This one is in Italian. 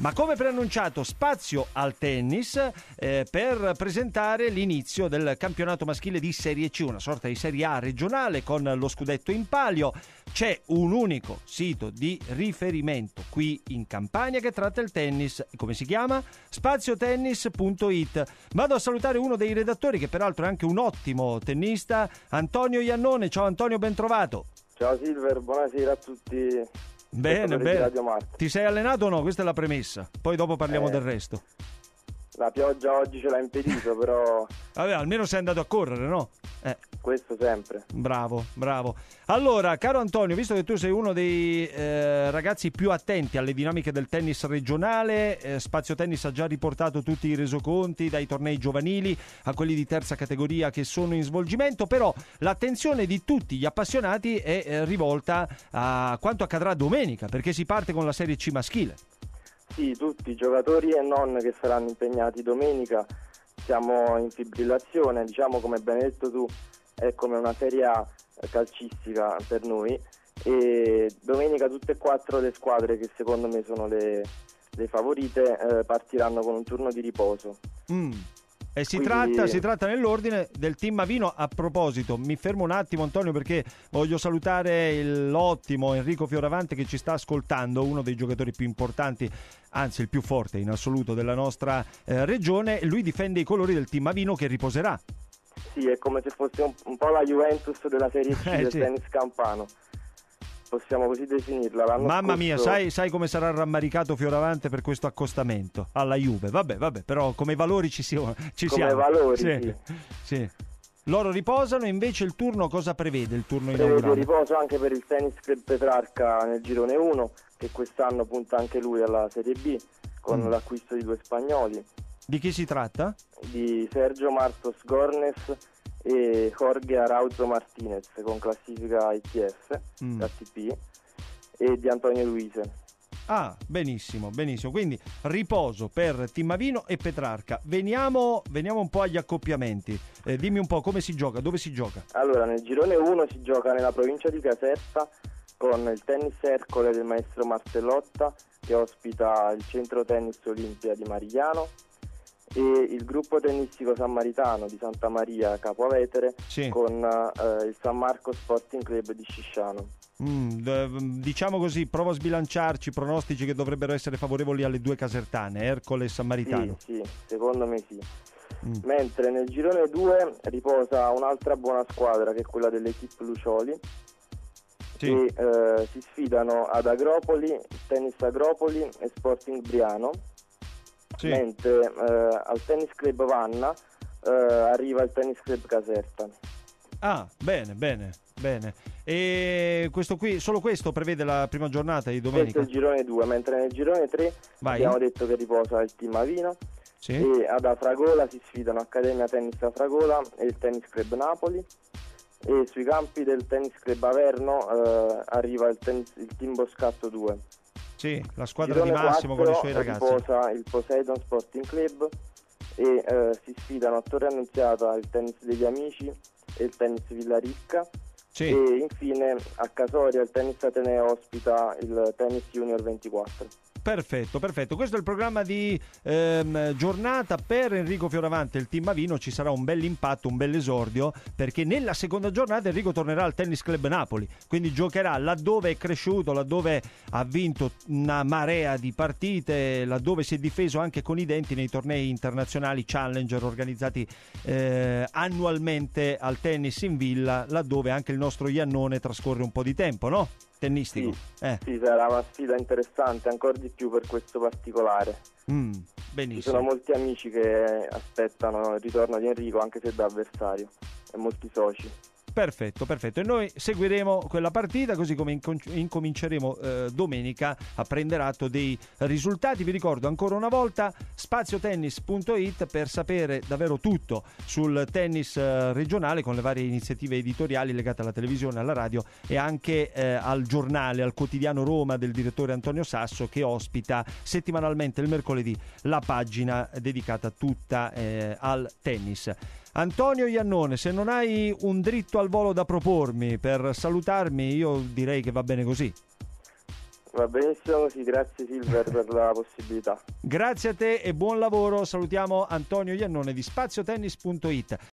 Ma come preannunciato, spazio al tennis per presentare l'inizio del campionato maschile di Serie C, una sorta di Serie A regionale con lo scudetto in palio. C'è un unico sito di riferimento qui in Campania che tratta il tennis. Come si chiama? spaziotennis.it. Vado a salutare uno dei redattori, che peraltro è anche un ottimo tennista, Antonio Iannone. Ciao Antonio, ben trovato. Ciao Silver, buonasera a tutti. Bene, bene. Ti sei allenato o no? Questa è la premessa. Poi dopo parliamo del resto. La pioggia oggi ce l'ha impedito, però... Vabbè, almeno sei andato a correre, no? Questo sempre. Bravo, bravo. Allora, caro Antonio, visto che tu sei uno dei ragazzi più attenti alle dinamiche del tennis regionale, Spazio Tennis ha già riportato tutti i resoconti, dai tornei giovanili a quelli di terza categoria che sono in svolgimento, però l'attenzione di tutti gli appassionati è rivolta a quanto accadrà domenica, perché si parte con la Serie C maschile. Sì, tutti i giocatori e non che saranno impegnati domenica. Siamo in fibrillazione, diciamo, come ben detto tu, è come una serie A calcistica per noi, e domenica tutte e 4 le squadre che secondo me sono le favorite partiranno con un turno di riposo. E si tratta nell'ordine del Team Mavino. A proposito, mi fermo un attimo Antonio, perché voglio salutare l'ottimo Enrico Fioravante che ci sta ascoltando, uno dei giocatori più importanti, anzi il più forte in assoluto della nostra regione. Lui difende i colori del Team Mavino che riposerà. Sì, è come se fosse un po' la Juventus della Serie C del sì. tennis campano. Possiamo così definirla. Mamma mia, sai come sarà rammaricato Fioravante per questo accostamento alla Juve. Vabbè, però come valori ci siamo. Come valori, sì. Loro riposano, invece il turno cosa prevede? Il turno prevede inaugurale? Riposo anche per il Tennis Club Petrarca nel girone 1, che quest'anno punta anche lui alla Serie B con l'acquisto di 2 spagnoli. Di chi si tratta? Di Sergio Martos Gornes e Jorge Arauzo Martinez con classifica ITF, ATP, e di Antonio Luise. Ah, benissimo. Quindi riposo per Team Mavino e Petrarca. Veniamo un po' agli accoppiamenti. Dimmi un po' come si gioca, dove si gioca? Allora, nel girone 1 si gioca nella provincia di Caserta con il Tennis Ercole del maestro Martellotta, che ospita il Centro Tennis Olimpia di Marigliano, e il gruppo tennistico sammaritano di Santa Maria Capo Avetere con il San Marco Sporting Club di Scisciano. Diciamo così, provo a sbilanciarci pronostici che dovrebbero essere favorevoli alle due casertane, Ercole e Sammaritano. Sì, secondo me sì. Mentre nel girone 2 riposa un'altra buona squadra, che è quella dell'Equipe Lucioli, e si sfidano ad Agropoli, Tennis Agropoli e Sporting Briano. Mentre al Tennis Club Vanna arriva il Tennis Club Caserta. Ah, bene. E questo qui, solo questo prevede la prima giornata di domenica? Questo è il girone 2, mentre nel girone 3 abbiamo detto che riposa il Team Avino, e ad Afragola si sfidano Accademia Tennis Afragola e il Tennis Club Napoli, e sui campi del Tennis Club Averno arriva il Team Boscatto 2. Sì, la squadra di Massimo con i suoi ragazzi. Riposa il Poseidon Sporting Club e si sfidano a Torre Annunziata il Tennis degli Amici e il Tennis Villaricca, e infine a Casoria il Tennis Ateneo ospita il Tennis Junior 24. Perfetto. Questo è il programma di giornata per Enrico Fioravante. Il Team Mavino ci sarà un bel impatto, un bel esordio, perché nella seconda giornata Enrico tornerà al Tennis Club Napoli, quindi giocherà laddove è cresciuto, laddove ha vinto una marea di partite, laddove si è difeso anche con i denti nei tornei internazionali Challenger organizzati annualmente al tennis in villa, laddove anche il nostro Iannone trascorre un po' di tempo, no? Tennistico. Sì, sarà una sfida interessante, ancora di più per questo particolare. Benissimo. Ci sono molti amici che aspettano il ritorno di Enrico, anche se da avversario, e molti soci. Perfetto. E noi seguiremo quella partita, così come incominceremo domenica a prendere atto dei risultati. Vi ricordo ancora una volta spaziotennis.it per sapere davvero tutto sul tennis regionale, con le varie iniziative editoriali legate alla televisione, alla radio e anche al giornale, al quotidiano Roma del direttore Antonio Sasso, che ospita settimanalmente il mercoledì la pagina dedicata tutta al tennis. Antonio Iannone, se non hai un dritto al volo da propormi per salutarmi, io direi che va bene così. Va benissimo così, grazie Silver per la possibilità. Grazie a te e buon lavoro. Salutiamo Antonio Iannone di spaziotennis.it.